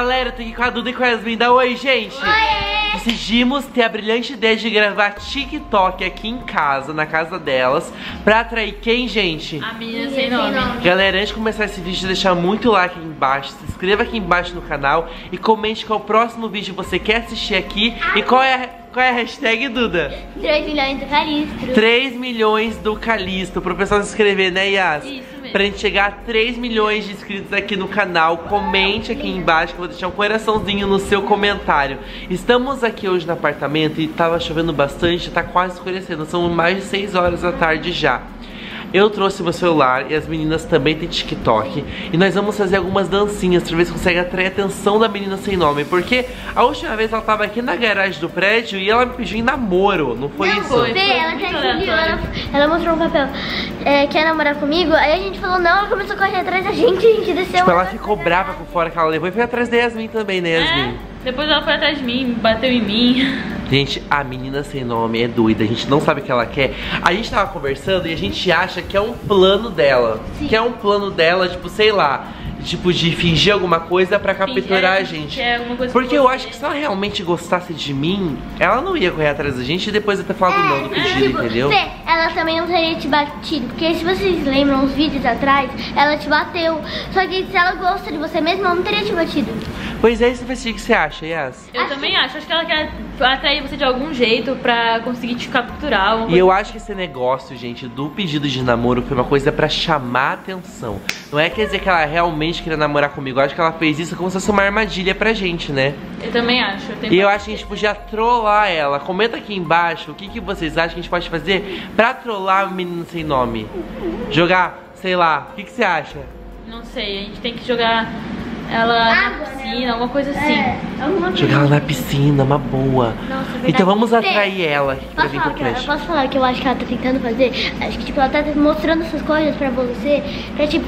Galera, eu tô aqui com a Duda e com a Yasmin. Dá oi, gente. Oi! Decidimos ter a brilhante ideia de gravar TikTok aqui em casa, na casa delas, pra atrair quem, gente? A menina sem nome. Galera, antes de começar esse vídeo, deixar muito like aqui embaixo, se inscreva aqui embaixo no canal e comente qual o próximo vídeo você quer assistir aqui e qual é a hashtag, Duda? 3 milhões do Calistro. 3 milhões do Calistro, pro pessoal se inscrever, né, Yas? Isso mesmo. Pra gente chegar a 3 milhões de inscritos aqui no canal. Comente aqui embaixo que eu vou deixar um coraçãozinho no seu comentário. Estamos aqui hoje no apartamento e tava chovendo bastante, tá quase escurecendo. São mais de 6 horas da tarde já. Eu trouxe meu celular e as meninas também têm TikTok. E nós vamos fazer algumas dancinhas pra ver se consegue atrair a atenção da menina sem nome. Porque a última vez ela tava aqui na garagem do prédio e ela me pediu em namoro, não foi isso? foi. Fê, ela até escolheu, ela mostrou um papel. Quer namorar comigo? Aí a gente falou não, ela começou a correr atrás da gente, a gente desceu. Tipo, ela ficou brava com fora que ela levou e foi atrás da Yasmin também, né, Yasmin? Depois ela foi atrás de mim, bateu em mim. Gente, a menina sem nome é doida, a gente não sabe o que ela quer. A gente tava conversando e a gente acha que é um plano dela. Sim. Que é um plano dela, tipo, sei lá, tipo de fingir alguma coisa pra capturar a gente. Porque eu acho que se ela realmente gostasse de mim, ela não ia correr atrás da gente e depois até falar do não do pedido, tipo, entendeu? Fê, ela também não teria te batido, porque se vocês lembram uns vídeos atrás, ela te bateu. Só que se ela gosta de você mesma, ela não teria te batido. Pois é, isso vai ser o que você acha, Yas? Eu também acho que ela quer atrair você de algum jeito pra conseguir te capturar. E eu acho que esse negócio, gente, do pedido de namoro foi uma coisa pra chamar atenção. Não é quer dizer que ela realmente queria namorar comigo. Eu acho que ela fez isso como se fosse uma armadilha pra gente, né? Eu também acho. E eu acho que a gente podia trollar ela. Comenta aqui embaixo o que vocês acham que a gente pode fazer pra trollar o menino sem nome. Jogar, sei lá, o que você acha? Não sei, a gente tem que jogar ela na piscina, alguma coisa assim. Alguma coisa. Jogar ela na piscina, uma boa. Nossa, verdade. Então vamos atrair ela pra Posso vir pro falar, cast. posso falar o que eu acho que ela tá tentando fazer? Acho que tipo, ela tá mostrando essas coisas pra você, pra tipo,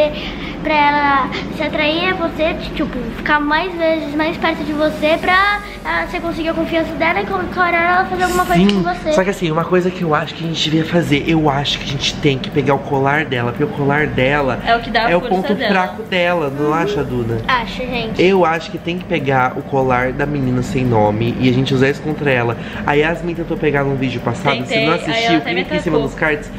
pra ela se atrair a você, tipo, ficar mais vezes mais perto de você, pra você conseguir a confiança dela e qualquer hora ela fazer alguma coisa com você. Só que assim, uma coisa que eu acho que a gente devia fazer, eu acho que a gente tem que pegar o colar dela, porque o colar dela é o que dá a é o força ponto dela. fraco dela, não acha, Duda? Acho, gente. Eu acho que tem que pegar o colar da menina sem nome e a gente usar isso contra ela. A Yasmin tentou pegar num vídeo passado, Tentei, você não aí assistiu, ela até me clica em cima atacou. dos cards.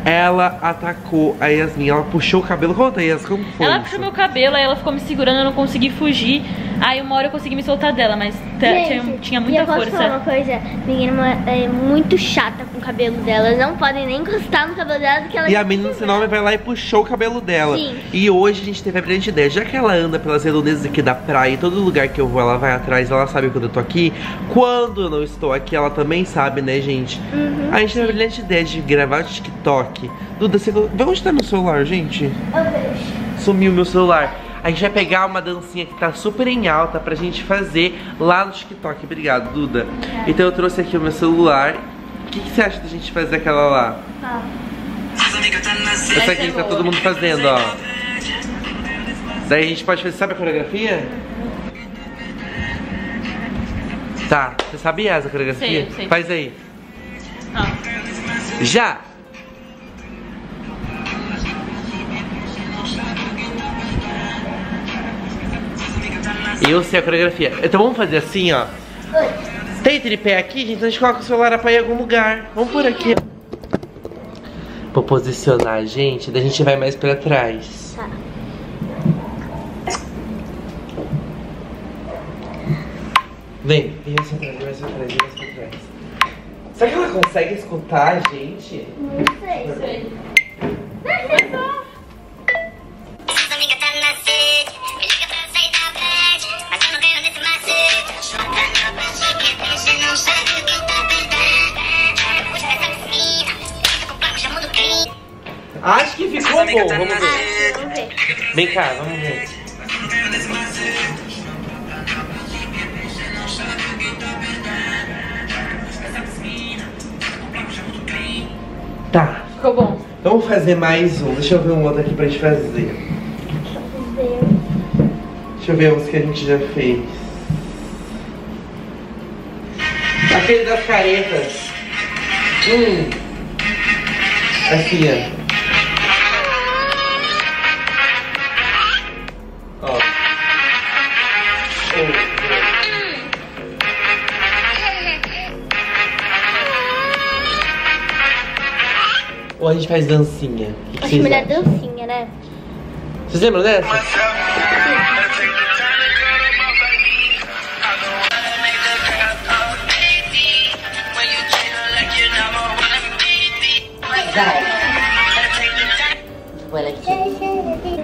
Ela atacou a Yasmin, ela puxou o cabelo. Conta, Yas, como foi Ela isso? puxou meu cabelo, aí ela ficou me segurando, eu não consegui fugir. Aí uma hora eu consegui me soltar dela, mas tinha muita e eu posso falar uma força. coisa? A menina é muito chata com o cabelo dela. Elas não podem nem encostar no cabelo dela porque ela E a menina sem nome vai lá e puxou o cabelo dela. Sim. E hoje a gente teve a brilhante ideia. Já que ela anda pelas redondezas aqui da praia, e todo lugar que eu vou ela vai atrás, ela sabe quando eu tô aqui. Quando eu não estou aqui, ela também sabe, né, gente? A gente teve a brilhante ideia de gravar o TikTok. Duda, você vê onde tá meu celular, gente? Eu vejo. Sumiu meu celular. A gente vai pegar uma dancinha que tá super em alta pra gente fazer lá no TikTok. Obrigado, Duda. Então eu trouxe aqui o meu celular. O que você acha da gente fazer aquela lá? Essa aqui que tá todo mundo fazendo, ó. Daí a gente pode fazer, sabe a coreografia? Tá, você sabia essa coreografia? Sei, eu sei. Faz aí. Ó. Já! Eu sei a coreografia. Então vamos fazer assim, ó. Tem tripé aqui, gente? A gente coloca o celular pra ir em algum lugar. Vamos por aqui. Vou posicionar, gente. Daí a gente vai mais pra trás. Tá. Vem. E mais pra trás, mais pra trás, mais pra trás. Será que ela consegue escutar a gente? Não sei. Acho que ficou bom, vamos ver. Vamos ver. Vem cá, vamos ver. Tá, Ficou bom. vamos fazer mais um. Deixa eu ver um outro aqui pra gente fazer. Deixa eu ver uns que a gente já fez. Aquele das caretas. Assim, ó. Ó. Ou a gente faz dancinha? O que Acho vocês melhor acham? dancinha, né? Vocês lembram dessa? Vou ela aqui.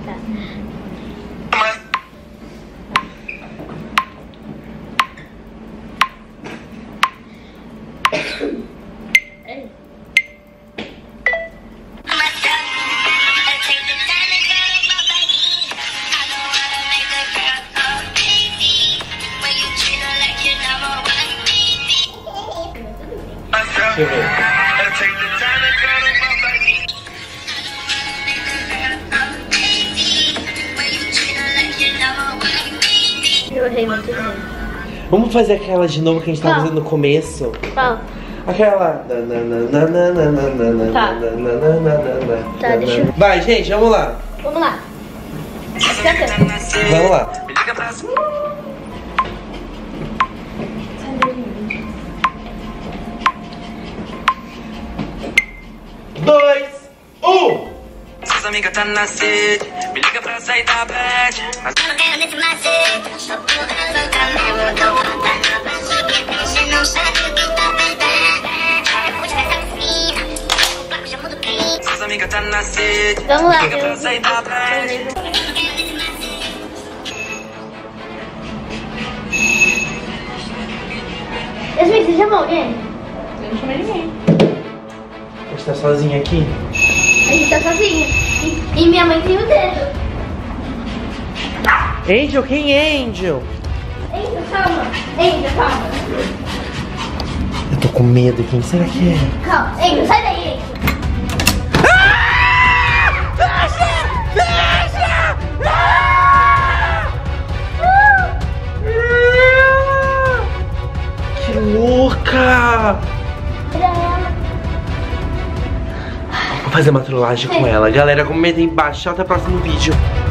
Deixa eu ver. Eu errei muito bem. Vamos fazer aquela de novo que a gente tava Qual? fazendo no começo? Qual? Aquela. Tá. Tá, deixa eu- Vai, gente, vamos lá. Vamos lá. Canta. Vamos lá. Dois, Suas amigas tá na sede, me liga pra sair da bad. Suas amigas tá na sede, Vamos lá. me liga pra sair da bad. Yasmin, você chamou alguém? Eu não chamei ninguém. você tá sozinha aqui? A gente tá sozinha. E minha mãe tem o dedo. Angel, quem é Angel? Angel, calma. Angel, calma. Eu tô com medo, quem será que é? Calma. Angel, sai daí, Angel. Que louca! Vou fazer uma trollagem com ela. Galera, comentem embaixo. Até o próximo vídeo.